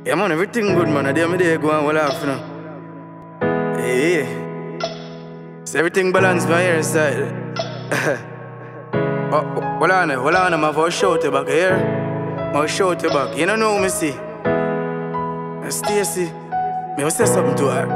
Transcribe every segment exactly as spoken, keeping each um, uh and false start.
Yeah man, everything good man. I dare me there go and well off, you know. Hey, so everything balanced by your side. oh, hold on, hold on, I'm for shout you back here. I'll shout you back. You don't know me see. Stacy, me will say something to her.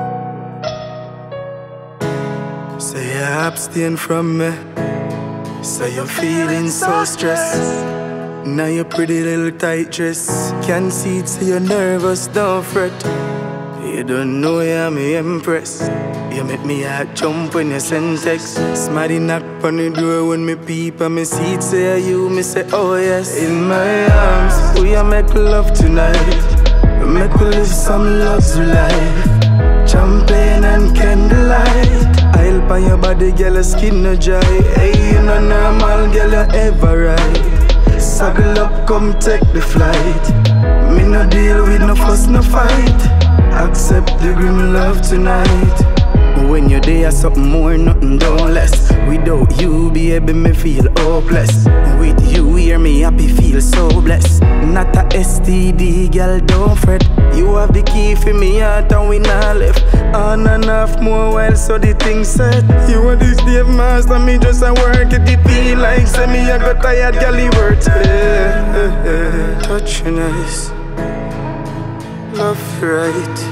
Say you abstain from me. Say you're feeling so stressed. Now your pretty little tight dress. Can't see it, so you're nervous, don't fret. You don't know I'm impressed. You make me heart jump when you send text. Smarty knock on the door when me peep and me see it, say you, me say oh yes. In my arms, we a make love tonight. Make we live some luxury life. Champagne and candlelight. I'll buy your body, girl, your skin no dry. Hey, you know normal, girl, you ever right. Saddle up, come take the flight. Me no deal with no fuss, no fight. Accept the grim love tonight. When you're there, something more, nothing don't less. Without you, baby, me feel hopeless. With you, hear me happy, feel so blessed. Not a S T D, girl, don't fret. You have the key for me heart and we not left. On and off more while, so the thing set. You are the slave master, me just a work it. It feel like, say me I got tired, girl, it worth it. Touch you nice, love you right.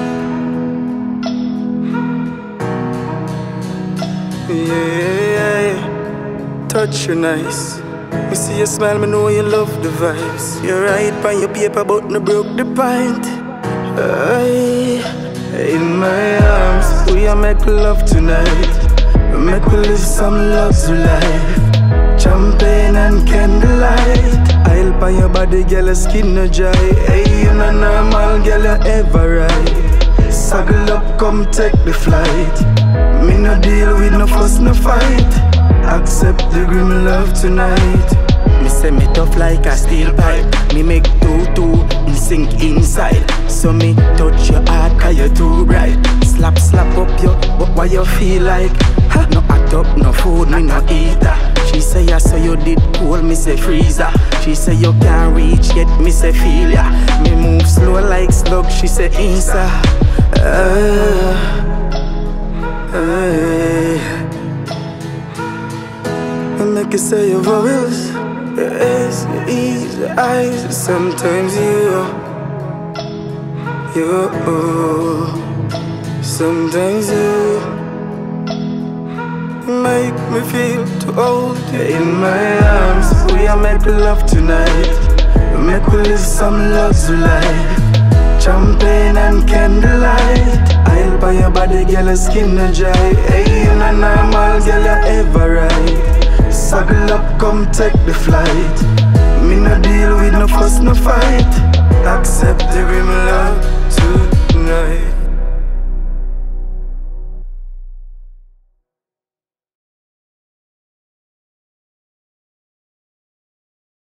Yeah, yeah, touch you nice. Me see you smile, me know you love the vibes. You write on your paper, but no broke the pint. Aye, in my arms, we a make love tonight. Make we live some luxury life. Champagne and candlelight. I'll buy your body, girl, your skin no dry. Hey, you know normal, girl, you ever right. Saddle up, come take the flight. Me no deal with no fuss, no fight. Accept the grim love tonight. Me say me tough like a steel pipe. Me make two-two and sink inside. So me touch your heart cause you're too bright. Slap, slap up you, but what you feel like? Ha? No act up, no food, me no eater. She say yeah, so you did cool, me say freezer. She say you can't reach yet, me say feel ya. Me move slow like slug, she say insa. uh, Hey, I make you say your vowels, your A's, your E's, your I's. Sometimes you, you, sometimes you make me feel too old. In my arms, we a make love tonight. Make we live some luxury life. Champagne and candlelight. I'll buy your body, girl, your skin no dry. Hey, you know normal, girl, you ever right. Saddle up, come take the flight. Me no deal with no fuss, no fight. Accept the grim love.